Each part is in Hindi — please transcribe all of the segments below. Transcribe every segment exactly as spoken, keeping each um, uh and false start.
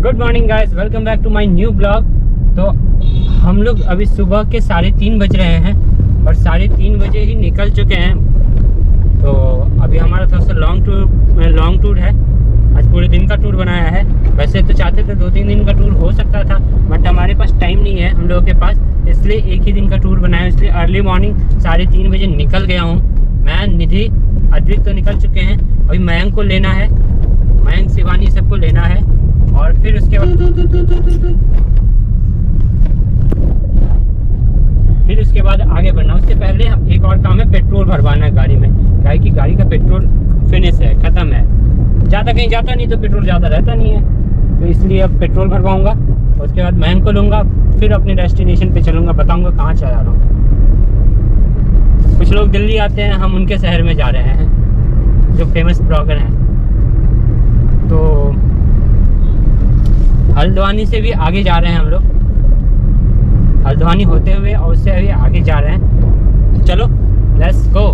Good morning guys, welcome back to my new blog. तो हम लोग अभी सुबह के साढ़े तीन बज रहे हैं और साढ़े तीन बजे ही निकल चुके हैं। तो अभी हमारा थोड़ा सा लॉन्ग टूर लॉन्ग टूर है। आज पूरे दिन का टूर बनाया है। वैसे तो चाहते थे दो तीन दिन का टूर हो सकता था, बट हमारे पास टाइम नहीं है हम लोगों के पास, इसलिए एक ही दिन का टूर बनाया। इसलिए अर्ली मॉर्निंग साढ़े तीन बजे निकल गया हूँ। मैं, निधि, अद्विक तो निकल चुके हैं। अभी मयंक को लेना है, मयंक, शिवानी सबको लेना है और फिर उसके बाद फिर उसके बाद आगे बढ़ना। उससे पहले हम एक और काम है, पेट्रोल भरवाना है गाड़ी में। गाड़ी की गाड़ी का पेट्रोल फिनिश है, ख़त्म है। ज़्यादा कहीं जाता नहीं तो पेट्रोल ज़्यादा रहता नहीं है, तो इसलिए अब पेट्रोल भरवाऊँगा। उसके बाद मयंक को लूँगा, फिर अपने डेस्टिनेशन पे चलूँगा, बताऊँगा कहाँ चला रहा हूँ। कुछ लोग दिल्ली आते हैं, हम उनके शहर में जा रहे हैं जो फेमस ब्लॉगर हैं। तो हल्द्वानी से भी आगे जा रहे हैं हम लोग, हल्द्वानी होते हुए और उससे अभी आगे जा रहे हैं। तो चलो लेट्स गो।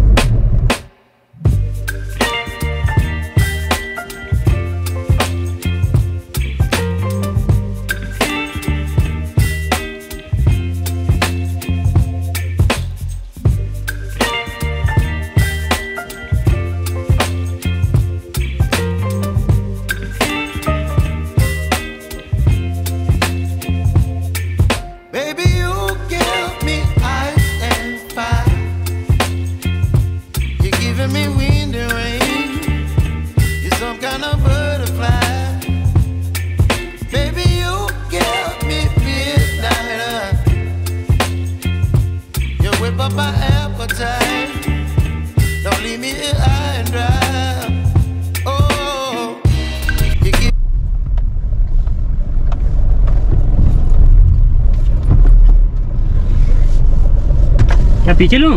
क्या पीछे लूं?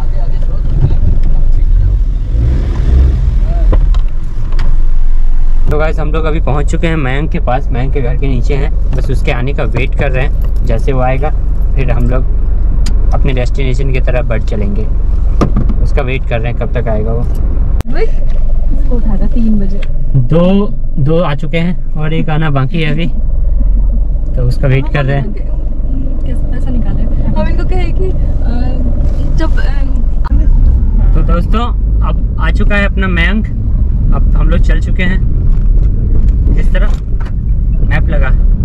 तो गाइस हम लोग अभी पहुंच चुके हैं मयंक के पास। मयंक के घर के नीचे हैं, बस उसके आने का वेट कर रहे हैं। जैसे वो आएगा फिर हम लोग अपने डेस्टिनेशन की तरफ बढ़ चलेंगे। उसका वेट कर रहे हैं, कब तक आएगा वो। इसको उठाया तीन बजे। दो दो आ चुके हैं और एक आना बाकी है अभी, तो उसका वेट कर रहे हैं। कैसे पैसा निकाले हम इनको कहे कि जब तो दोस्तों अब आ चुका है अपना मयंक। अब हम लोग चल चुके हैं। इस तरह मैप लगा,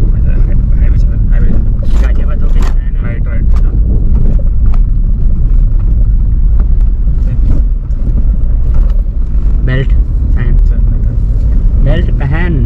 गाजियाबाद होके जाना है ना। राइट राइट बेल्ट पहन, बेल्ट पहन।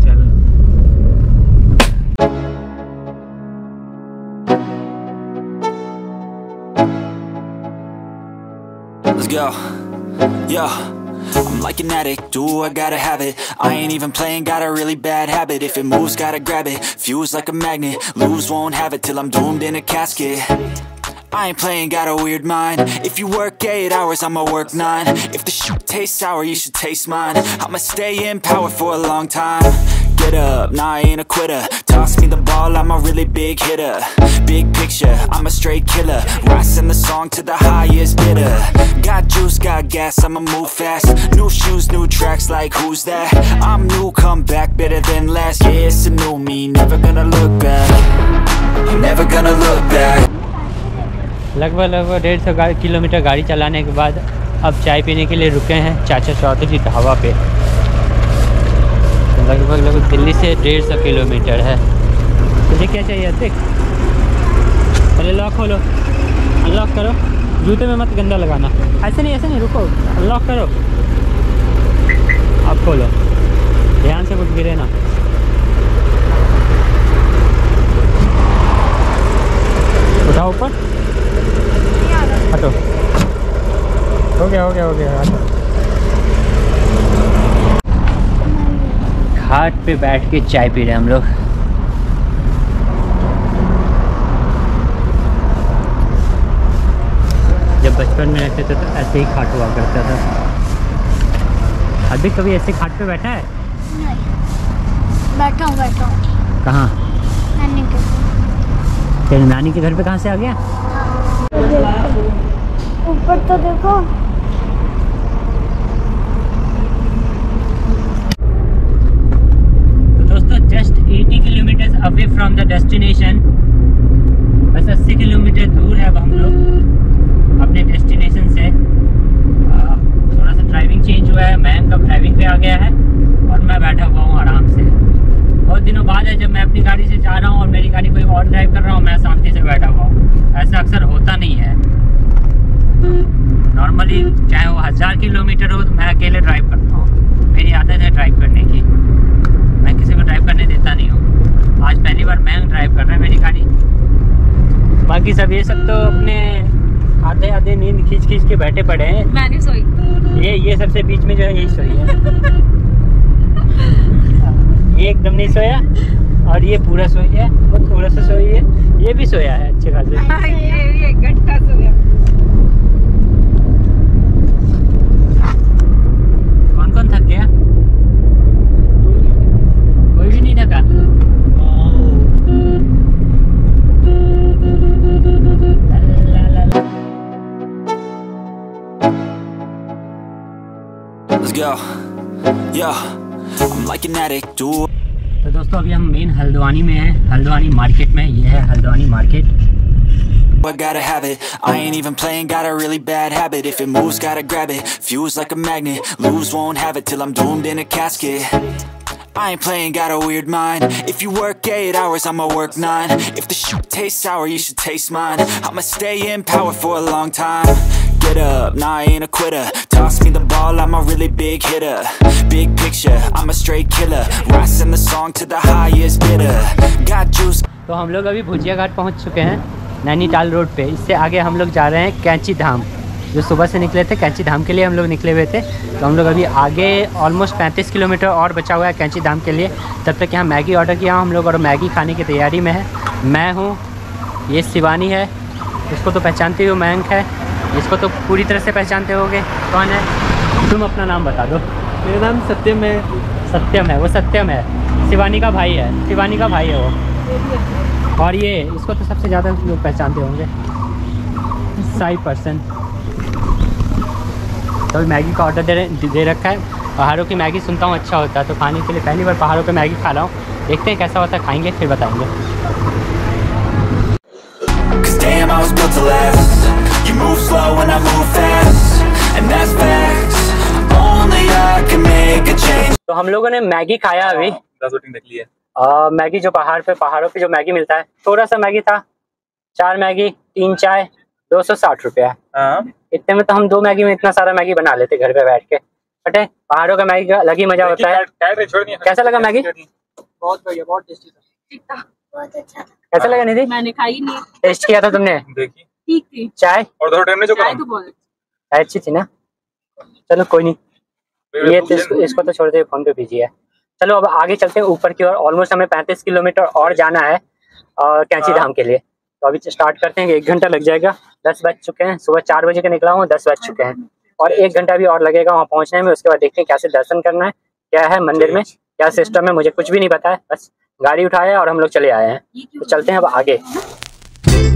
Let's go, yo. I'm like an addict, do I gotta have it. I ain't even playing, got a really bad habit. If it moves, gotta grab it, fuse like a magnet. Lose, won't have it till I'm doomed in a casket. I ain't playing, got a weird mind. If you work eight hours, I'ma work nine. If the shit tastes sour, you should taste mine. I'ma stay in power for a long time. Get up, nah I ain't a quitter. Toss me the ball, I'm a really big hitter. Big picture, I'm a straight killer. Rising the song to the highest bidder. Got juice, got gas, I'ma move fast. New shoes, new tracks, like who's that? I'm new, come back, better than last. Yeah, it's a new me, never gonna look back. I'm never gonna look back. लगभग लगभग डेढ़ सौ किलोमीटर गाड़ी चलाने के बाद अब चाय पीने के लिए रुके हैं चाचा चौधरी ढाबा पे। लगभग लगभग दिल्ली से डेढ़ सौ किलोमीटर है। तुझे क्या चाहिए? देख, पहले लॉक खोलो, अनलॉक करो। जूते में मत गंदा लगाना, ऐसे नहीं ऐसे नहीं, रुको, अनलॉक करो, अब खोलो, ध्यान से कुछ गिरे ना। उठाओ ऊपर, हटो, हो गया हो गया हो गया हटो। घाट पे बैठ के चाय पी रहे हम लोग। जब बचपन में रहते थे तो ऐसे ही घाट हुआ करता था। अभी कभी ऐसे घाट पे बैठा है? नहीं, बैठा हूँ बैठा हूँ। कहाँ? नानी के घर। तेरे नानी के घर पे कहाँ से आ गया? ऊपर तो देखो। तो दोस्तों जस्ट अस्सी अवे फ्रॉम द डेस्टिनेशन। बस अस्सी किलोमीटर दूर है अब हम लोग अपने डेस्टिनेशन से। आ, थोड़ा सा ड्राइविंग चेंज हुआ है, मैं कब ड्राइविंग पे आ गया है और मैं बैठा हुआ हूँ आराम से। बहुत दिनों बाद है जब मैं अपनी गाड़ी से जा रहा हूँ और मेरी गाड़ी कोई और ड्राइव कर रहा हूँ, मैं शांति से बैठा हुआ हूँ। ऐसा अक्सर होता नहीं है। नॉर्मली चाहे वो हज़ार किलोमीटर हो तो मैं अकेले ड्राइव करता हूँ। मेरी आदत है ड्राइव करने की, मैं किसी को ड्राइव करने देता नहीं हूँ। आज पहली बार मैं ड्राइव कर रहा है मेरी गाड़ी। बाकी सब ये सब तो अपने आधे आधे नींद खींच खींच के बैठे पड़े हैं। मैं नहीं सोई। ये ये सबसे बीच में जो है यही सोई है। ये एकदम नहीं सोया और ये पूरा सोई है, वो थोड़ा सा सोई है, ये भी सोया है अच्छे खासे। ये भी एक घंटा सोया। कौन कौन थक गया? कोई भी नहीं थका। Let's go. Yeah, I'm like an addict, do. तो दोस्तों अभी हम मेन हल्द्वानी में हैं, हल्द्वानी मार्केट में। ये है Haldwani market. I gotta have it, I ain't even playing, got a really bad habit. If it moves, gotta grab it, fuse like a magnet. Lose, won't have it till I'm doomed in a casket. I ain't playing, got a weird mind. If you work eight hours, I'ma work nine. If the shoot tastes sour, you should taste mine. I'ma stay in power for a long time. Get up, nah I ain't a quitter. Toss me the ball, I'm a really big hitter. Big picture, I'm a straight killer. Rising the song to the highest bidder. Got juice. तो हम लोग अभी भुजिया घाट पहुंच चुके हैं, नैनीताल रोड पे। इससे आगे हम लोग जा रहे हैं कैंची धाम। जो सुबह से निकले थे कैंची धाम के लिए हम लोग निकले हुए थे। तो हम लोग अभी आगे ऑलमोस्ट पैंतीस किलोमीटर और बचा हुआ है कैंची धाम के लिए। तब तक यहाँ मैगी ऑर्डर किया हम लोग और मैगी खाने की तैयारी में है। मैं हूँ, ये शिवानी है, इसको तो पहचानते हो, मयंक है, इसको तो पूरी तरह से पहचानते होगे। कौन है? तुम अपना नाम बता दो। मेरा नाम सत्यम है। सत्यम है, वो सत्यम है, शिवानी का भाई है, शिवानी का भाई है वो। और ये इसको तो सबसे ज़्यादा लोग पहचानते होंगे, साई पर्सन। तो मैगी का ऑर्डर दे, दे रखा है। पहाड़ों की मैगी सुनता हूँ अच्छा होता है, तो खाने के लिए पहली बार पहाड़ों पे मैगी खा रहा हूँ। देखते हैं कैसा होता है, खाएंगे फिर बताएंगे। तो हम लोगों ने मैगी खाया अभी। देख लिया। आ, मैगी जो पहाड़ पे पहाड़ों पे जो मैगी मिलता है, थोड़ा सा मैगी था, चार मैगी तीन चाय, दो सौ साठ रुपया। इतने में तो हम दो मैगी में इतना सारा मैगी बना लेते घर पे बैठ के। बटे पहाड़ों का मैगी का अलग ही मजा होता है। कैसा लगा मैगी? बहुत बढ़िया, बहुत टेस्टी था। बहुत अच्छा था। कैसा लगा निधि? मैंने खाई नहीं। टेस्ट किया था तुमने? देखी ठीक थी। चाय और दो टाइम ने जो चाय तो बहुत चाय अच्छी थी ना। चलो कोई नहीं, ये तो इसको, इसको तो छोड़ दे, फोन पे बिजी है। चलो अब आगे चलते हैं ऊपर की ओर। ऑलमोस्ट हमें पैंतीस किलोमीटर और जाना है कैंची धाम के लिए। तो अभी स्टार्ट करते हैं, एक घंटा लग जाएगा। दस बज चुके हैं, सुबह चार बजे के निकला हूँ, दस बज चुके हैं और एक घंटा भी और लगेगा वहाँ पहुँचने में। उसके बाद देखते हैं कैसे दर्शन करना है, क्या है मंदिर में, क्या सिस्टम है, मुझे कुछ भी नहीं पता है। बस गाड़ी उठाया और हम लोग चले आए हैं। तो चलते हैं अब आगे।